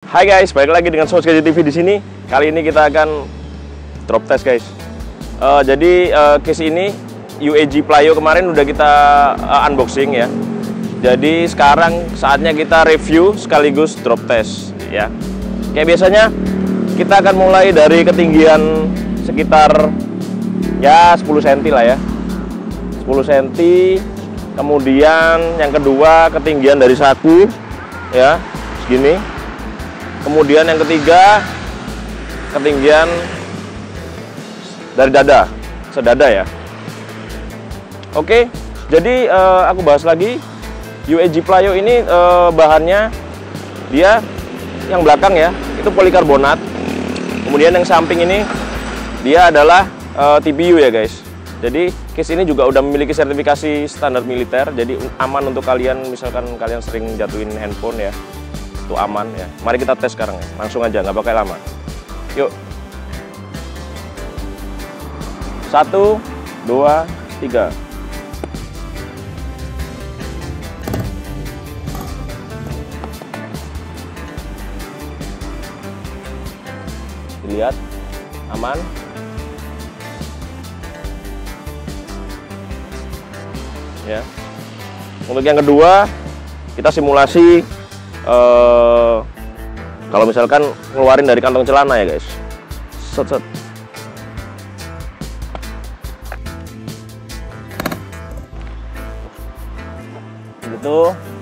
Hai guys, balik lagi dengan Source Gadget TV di sini. Kali ini kita akan drop test guys. Jadi case ini UAG Plio kemarin udah kita unboxing ya. Jadi sekarang saatnya kita review sekaligus drop test ya. Kayak biasanya kita akan mulai dari ketinggian sekitar ya 10 cm lah ya. 10 cm. Kemudian yang kedua ketinggian dari saku ya, segini. Kemudian yang ketiga ketinggian dari dada, sedada ya. Oke, jadi aku bahas lagi UAG Plio ini bahannya dia yang belakang ya itu polikarbonat. Kemudian yang samping ini dia adalah TPU ya guys. Jadi case ini juga udah memiliki sertifikasi standar militer, jadi aman untuk kalian misalkan kalian sering jatuhin handphone ya, itu aman ya. Mari kita tes sekarang ya, langsung aja nggak pakai lama. Yuk, 1, 2, 3. Lihat, aman. Ya. Untuk yang kedua, kita simulasi kalau misalkan ngeluarin dari kantong celana ya guys. Set. Gitu.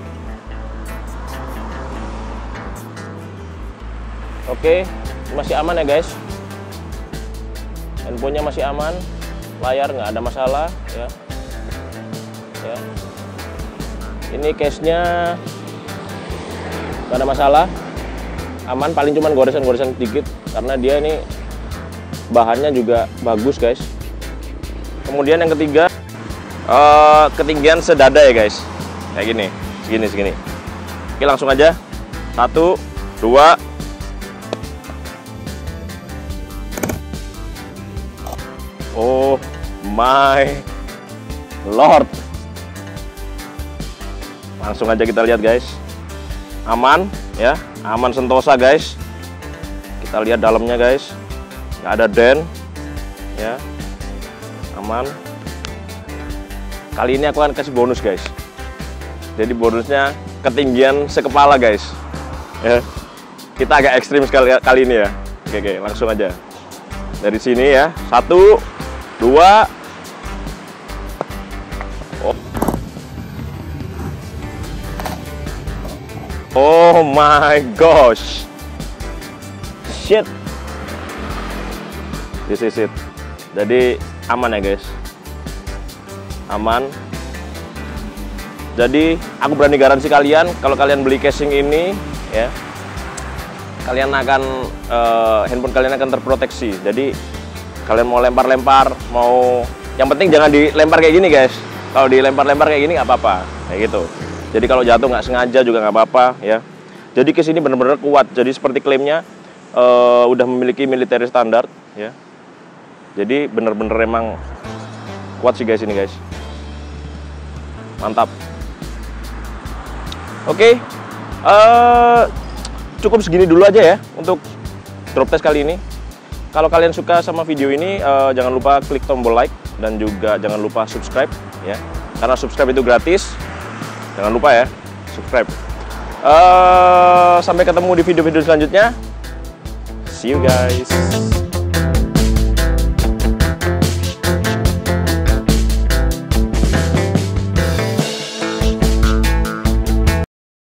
Oke, masih aman ya guys. Handphonenya masih aman, layar nggak ada masalah ya. Ya. Ini case-nya nggak ada masalah, aman, paling cuman goresan-goresan sedikit karena dia ini bahannya juga bagus guys. Kemudian yang ketiga ketinggian sedada ya guys, kayak gini, segini. Oke, langsung aja 1, 2. Oh my lord, langsung aja kita lihat guys. Aman ya, aman sentosa guys. Kita lihat dalamnya guys, nggak ada dent ya, aman. Kali ini aku akan kasih bonus guys. Jadi bonusnya ketinggian sekepala guys ya. Kita agak ekstrim sekali kali ini ya. Oke, langsung aja dari sini ya, 1, 2. Oh my gosh, shit, this is it. Jadi aman ya guys, aman. Jadi aku berani garansi kalian kalau kalian beli casing ini ya, kalian akan handphone kalian akan terproteksi. Jadi kalian mau lempar-lempar, mau, yang penting jangan dilempar kayak gini guys. Kalau dilempar-lempar kayak gini nggak apa-apa, kayak gitu. Jadi kalau jatuh nggak sengaja juga nggak apa-apa ya. Jadi case ini benar-benar kuat. Jadi seperti klaimnya udah memiliki military standard ya. Jadi benar-benar emang kuat sih guys ini guys. Mantap. Oke, cukup segini dulu aja ya untuk drop test kali ini. Kalau kalian suka sama video ini, jangan lupa klik tombol like dan juga jangan lupa subscribe ya. Karena subscribe itu gratis. Jangan lupa ya, subscribe. Sampai ketemu di video-video selanjutnya. See you guys.